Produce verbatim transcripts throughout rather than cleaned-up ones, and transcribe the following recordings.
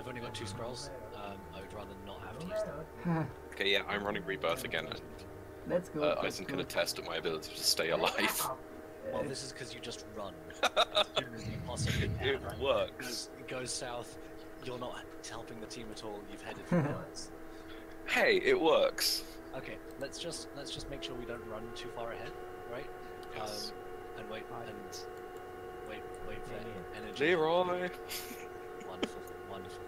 I've only got two scrolls. Um, I would rather not have to use them. Okay, yeah, I'm running Rebirth again, and Let's go. uh, let's Eisen go. can attest to my ability to stay alive. Well, this is because you just run as soon as you possibly can. It right? works. It goes south. You're not helping the team at all. You've headed for north. Hey, it works. Okay, let's just let's just make sure we don't run too far ahead, right? Yes. Um, and wait and wait wait for energy. Leroy. Wonderful, wonderful.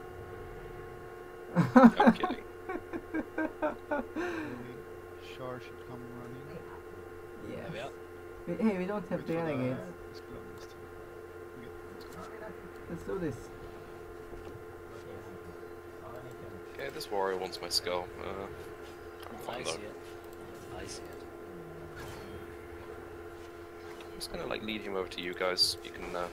I'm kidding. Char should come running. Yes. There we are. We- Hey, we don't have Wait the for the- renegades. let's go this time. Okay, let's go. Let's do this. Okay, this warrior wants my skull. Uh, I'm I fine see though. it. I see it. I'm just gonna like lead him over to you guys. You can. Uh...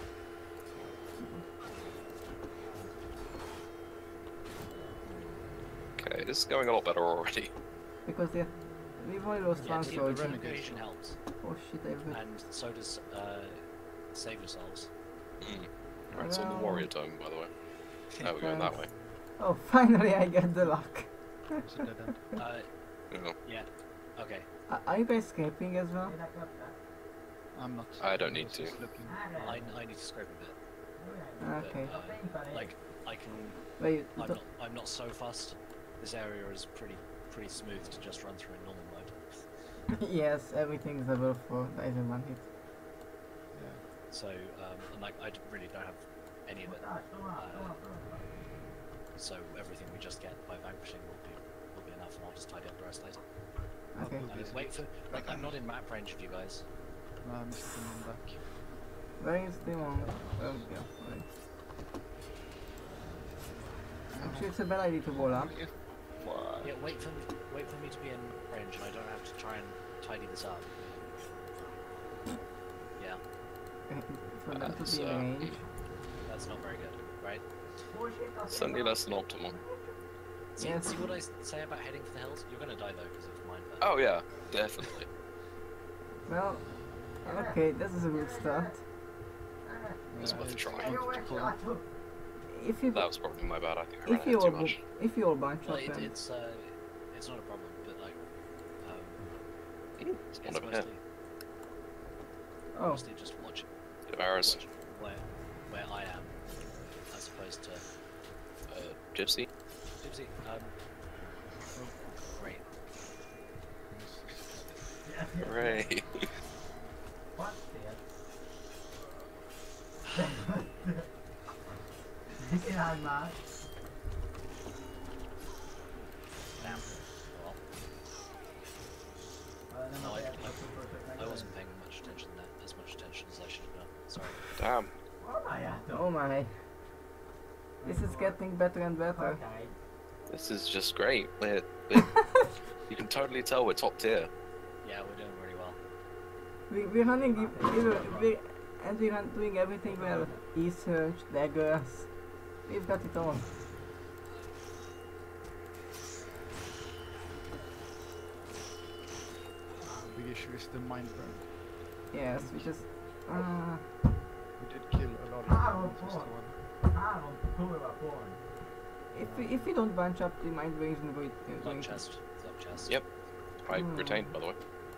Okay, this is going a lot better already. Because they, we've only lost Yeah, one team, soldier. team cohesion helps, Oh shit, I've got... and so does uh, save yourselves. Mm. Right, it's on the Well- warrior dome, by the way. Now we're going that way. Oh, finally I get the luck. It's a dead end. Uh, No, yeah. Okay. Are- Are you guys escaping as well? I'm not. I don't need was to. just looking. I, I need to scrape a bit. Okay. But, uh, like I can. Wait, I'm do- not. I'm not so fussed. This area is pretty pretty smooth to just run through in normal mode. yes, everything's level four. I don't want it. Yeah. So um, and like I d- really don't have any of it. Uh, so everything we just get by vanquishing will be will be enough, and I'll just tidy up the rest later. Okay. I'll And Yes. wait for like I'm not in map range of you guys. No, I'm just coming back. Where is the one? Um, yeah, right. Actually, it's a bad idea to wall up. If- Why? Yeah, wait for me, wait for me to be in range, and I don't have to try and tidy this up. Yeah, For them to That's, be in uh, range. that's not very good, right? certainly less than optimal. See, Yes. see what I s- say about heading for the hills? You're gonna die though because of mine. Oh yeah, definitely. Well, okay, this is a good start. It's Yeah, worth a it's try. worth to pull. If you That was probably my bad. I think I ran if you ahead all too bu- much. if you all bunch Well, up, it, then it's uh, it's not a problem, but like, um, Mm, It's it's one over here. mostly, oh, mostly just watch, Tavares, watch where where I am, as opposed to uh, Gypsy. Gypsy. Um, oh, great. Hooray! Damn. Well, no, I, I, I wasn't paying much attention to that, as much attention as I should have done. Sorry. Damn. oh my. This is getting better and better. This is just great. We're, we're, you can totally tell we're top tier. Yeah, we're doing really well. We, we're running, the- we're, we and we're doing everything well. Research, daggers. We've got it all. The big issue is the mind burn. Yes, we just. Uh, We did kill a lot of them. Just the one. if we if we don't bunch up, the mind brain isn't going, uh, Luck going to. chest. Luck chest. Yep. I Hmm. retained, by the way.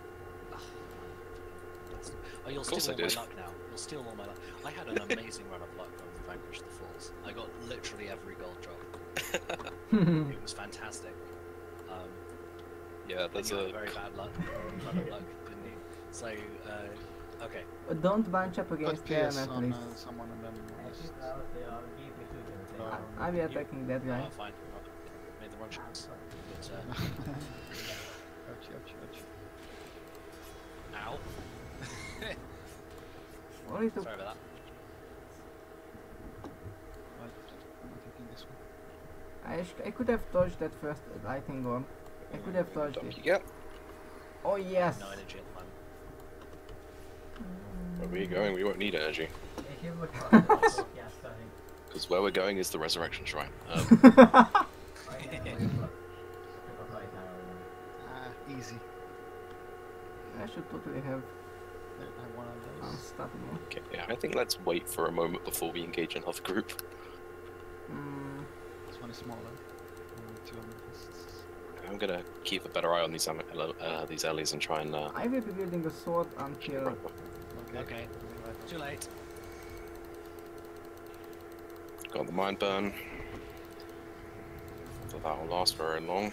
That's- Oh, you'll Of course steal I all my did. luck now. You'll steal all my luck. I had an amazing run of luck when we vanquished the Falls. I got literally every gold drop. It was fantastic. Um, Yeah, and there's you had a. very bad luck. Run of luck, didn't you? So, uh, okay. But don't bunch up against Put the P S on uh, elementalists. someone and then just... I- I'll be attacking that guy. Uh, fine. I made the wrong choice. But, uh, ouchie, ouchie, ouchie. ow. Only to Sorry about that. Right, I'm taking this one. I, sh I could have dodged that first lightning orb. I could have dodged Don't it. you get? Oh yes. No energy at the moment. Where we're going, we won't need energy. Because where we're going is the Resurrection Shrine. Um, Ah, easy. I should totally have I have one of those. unstoppable. okay, yeah, I think let's wait for a moment before we engage another group. Mm, one is smaller. Only two amethysts. I'm gonna keep a better eye on these am- uh, these alleys and try and. Uh, I will be building a sword until Okay. Okay. Too late. got the mind burn. So that won't last very long.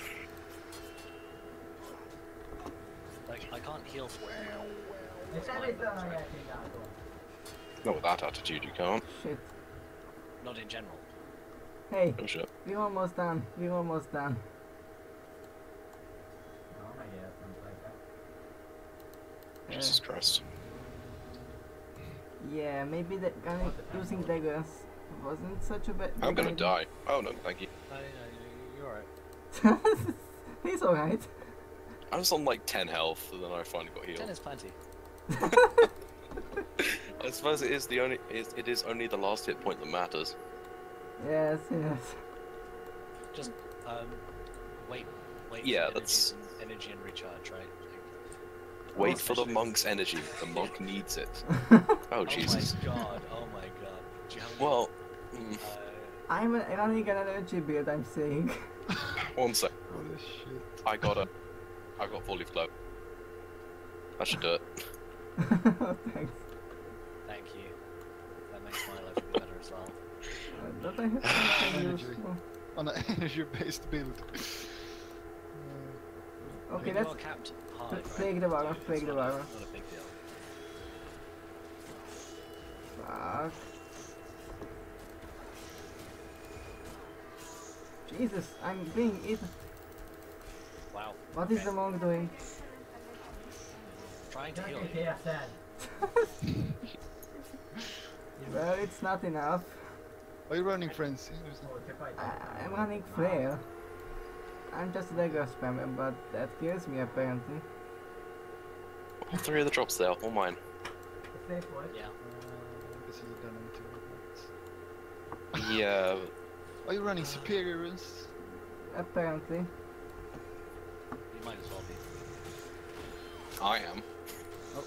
Like, I can't heal for Not with that attitude, you can't. shit. Not in general. Hey, Oh shit. we're almost done. We're almost done. Uh, Jesus Christ. yeah, maybe that gunning, using daggers wasn't such a bad. I'm gonna idea. die. Oh no, thank you. No, no, you're alright. He's alright. I was on like ten health, and then I finally got Ten healed. is plenty. I suppose it is the only. It, it is only the last hit point that matters. Yes, yes. Just, um, wait, wait Yeah, for that's- energies and, energy and recharge, right? Like, Wait for the especially- monk's energy. The monk needs it. Oh Jesus. Oh my god, oh my god. Do you have any, Well, mm, uh, I'm an- running an energy build, I'm saying. one sec. Holy shit. I got a. I got full leaf glow. That should do it. Thanks. thank you. That makes my life a bit better as well. Uh, don't I have something Energy. useful? On an energy-based build. Uh, Okay, I mean, let's you are capped high, let's right? break the barrel, So break it's the not a- barrel. Not a big deal. Fuck. Jesus, I'm being eaten. Wow. What is okay. the monk doing? Trying to heal you. Well, it's not enough. Are you running, friends? I I'm running flare. I'm just a dagger spammer, but that kills me apparently. All three of the drops there, all mine. Yeah. This is a done into Yeah. Are you running superior runes? Apparently. You might as well be. I am. Oh.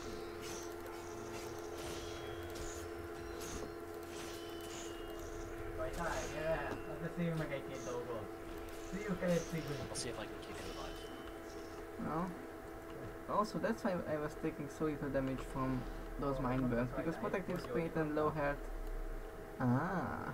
I'll see if I can keep you alive. No. Also, that's why I was taking so little damage from those mind burns, because protective spirit and low health. Ah.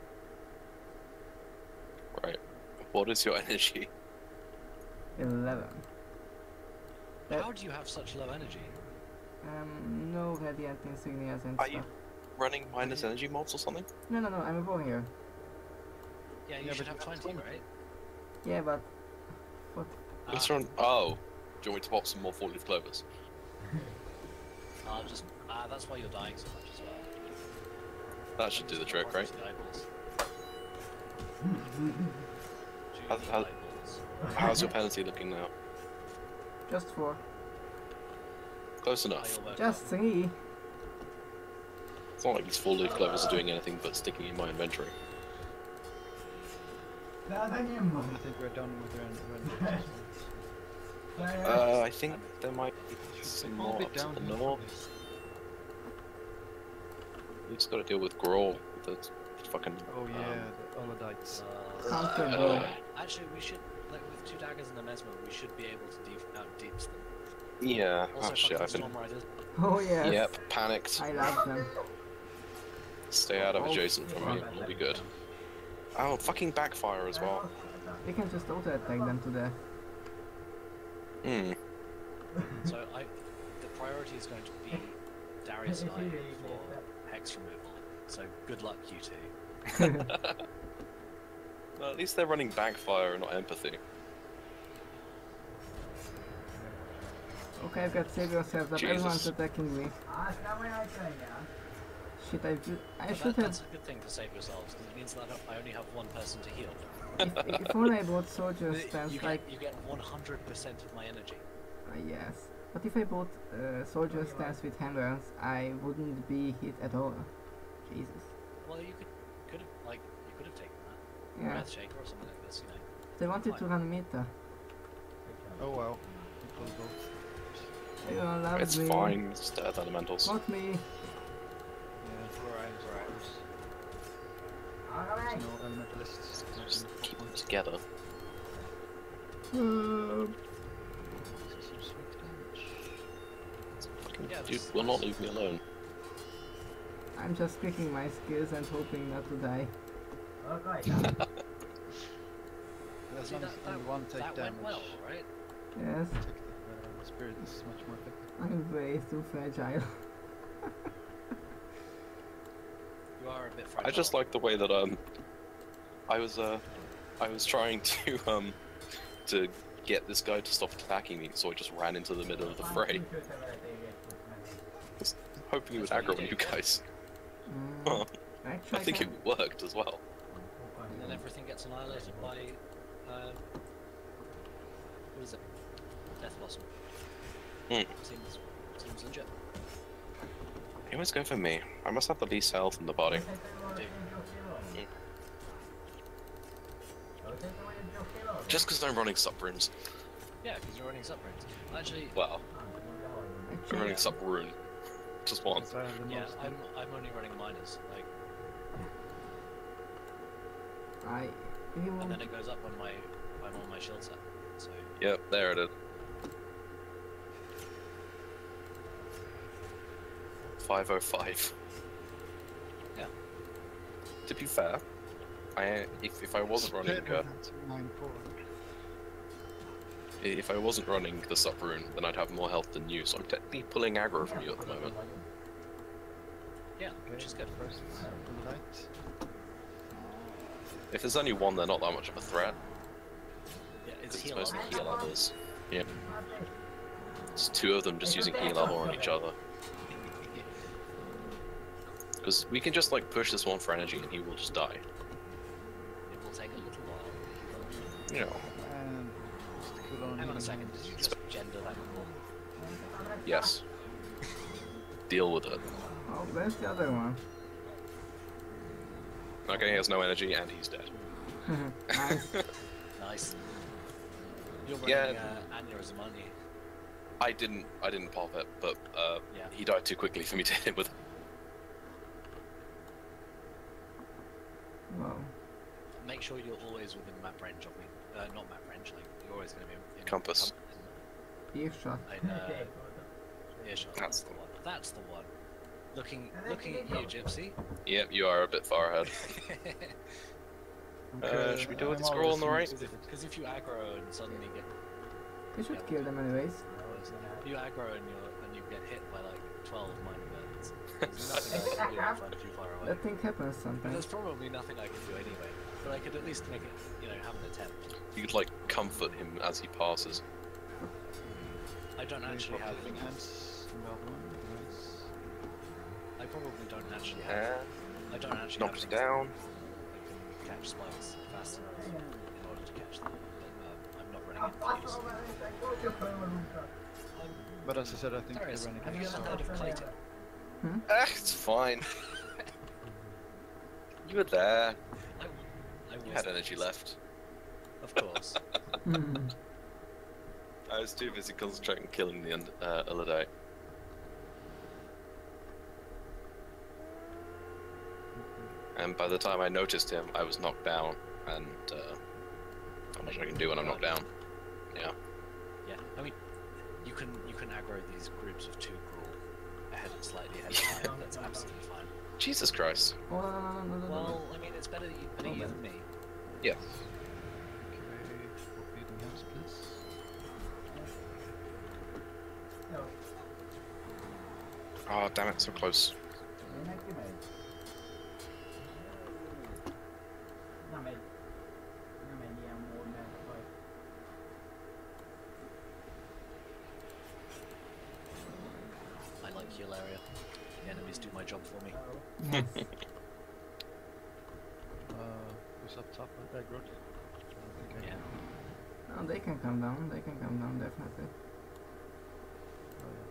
Right. What is your energy? eleven. That- How do you have such low energy? Um, no radiant insignias and Are stuff. you running minus energy mobs or something? No, no, no, I'm a warrior. Yeah, you Yeah, should but have you have twenty, twenty. right? Yeah, but what? Let's Ah, run. Oh. Do you want me to pop some more four leaf clovers? I'll just. Ah, that's why you're dying so much as well. That should do the trick, right? Two eyeballs. How- Two how- eyeballs. How's your penalty looking now? Just four. Close Ah, enough. you'll work Just out. three. It's not like these four leaf clovers are doing anything but sticking in my inventory. I think we're done with the run. Uh, I think there might be some Fall a more bit up to down the here. north. We just gotta deal with Grawl, the fucking. Oh yeah, um, the Oladites. Uh, Comfortable. uh, actually, we should, like, with two daggers and a mesmer, we should be able to deep, out deeps them. yeah. Also, Oh shit! fucking I've been. Storm Riders. Oh yes. Yep. Panicked. I love them. Stay out of Oh, adjacent from me. It'll be good. Oh, fucking backfire as well. We can just auto attack them to death. Hmm. So I, the priority is going to be Darius and I for hex removal. So good luck, you two. Well, at least they're running backfire and not empathy. Okay, I've got save yourselves up. Jesus. Everyone's attacking me. Shit, I, ju- I But should that, have. that's a good thing to save yourselves because it means that I only have one person to heal. If, if only I bought soldier You stance, get, like. you get one hundred percent of my energy. Uh, yes. But if I bought uh, soldier stance with handguns, I wouldn't be hit at all. Jesus. Well, you could could have like you could have taken that Yeah. breath shaker or something like this, you know. They wanted to run meta. Oh wow. We pulled both. Everyone loves It's me. fine. It's Earth Elementals. Not me. Yeah. Alright, alright. There's no elemental let's just go Just in keep the them together. Um, some smoke damage. Fucking Yeah, dude this- will not leave me alone. I'm just clicking my skills and hoping not to die. As See, long as that, only that, one take that damage, went well, right? Yes, protected, uh, spirit is much more effective. I'm way too fragile. You are a bit fragile. I just like the way that um, I was uh, I was trying to um, to get this guy to stop attacking me, so I just ran into the middle of the fray, hoping he would That's what aggro you you do, guys. Mm, actually, I think can, it worked as well. And then everything gets annihilated by, um, what is it? Death Blossom. Hmm. Seems, seems legit. He always go for me. I must have the least health in the body. Dude. Just because I'm running sub runes. Yeah, because you're running submarines. Actually, Well, I'm actually, running sub rune. Just one. Because I have the yeah, most I'm, I'm only running miners. Like, I, if you and want, then it goes up on my, I'm on my shield set. So, Yep, there it is. five oh five. Yeah. To be fair, I if if I wasn't running uh, nine four. if I wasn't running the sub rune, then I'd have more health than you. So I'm technically pulling aggro from you at the moment. yeah, which is good. First from the light. If there's only one, they're not that much of a threat. Yeah, it's It's heal supposed to up. heal others. Yeah. It's two of them just using heal level on each other. Because we can just like push this one for energy and he will just die. It will take a little while. You know. And just the cooldown Hang on a healing second, did you is- just gender that before? Yes. Deal with it. oh, where's the other one? Okay, he has no energy and he's dead. Nice. Nice. You're running Yeah. uh, aneurysm, aren't you? I didn't I didn't pop it, but uh, Yeah. he died too quickly for me to hit him with. Wow. Make sure you're always within map range of me. Uh, not map range, like, you're always going to be in Compass. Earshot. In, uh, earshot. That's That's the one. That's the one. Looking, looking at you, Gypsy. Yep, you are a bit far ahead. Uh, Okay, should we do it with I'm the scroll always on the right? in- Because if you aggro and suddenly get, You should kill them anyways. if you aggro and you and you get hit by like twelve minor birds, there's nothing I can do if I'm too far away. That thing happens But sometimes. there's probably nothing I can do anyway. But I could at least make it, you know, have an attempt. You could like comfort him as he passes. I don't Okay, actually have. uplifting hands from the other one. Nice. I probably don't actually have. And I don't actually knocks have it down. I can catch spikes fast enough in order to catch them. But, um, I'm not running into use. But as I said, I think Darius, they're running have you out, ever so- heard of Clayton? Ah, it's fine. You were there. I, I You was had energy left. Of course. Hmm. I was too busy concentrating on killing the uh, Illidate. And by the time I noticed him, I was knocked down, and uh, not much I can do when I'm knocked down. Yeah. Yeah. I mean, you can you can aggro these groups of two Gruul ahead slightly ahead of time. That's absolutely fine. Jesus Christ. Oh, no, no, no, no, no, no, no. Well, I mean, it's better you, better Oh, you man. than me. Yeah. Okay, uplifting hands, please. Oh, damn it, so close. I like heal area. The enemies do my job for me. Yes. Uh, who's up top with that growth? Okay. Yeah. Oh, they can come down. They can come down, definitely. Oh, yeah.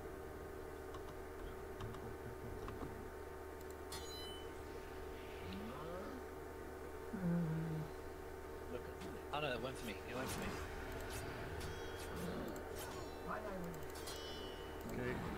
Um, Look. Oh no, it went for me. It went for me. Okay,